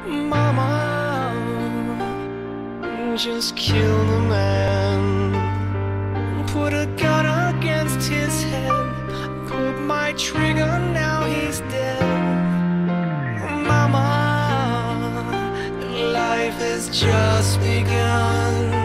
Mama, just kill the man. Put a gun against his head. Pulled my trigger, now he's dead. Mama, life has just begun.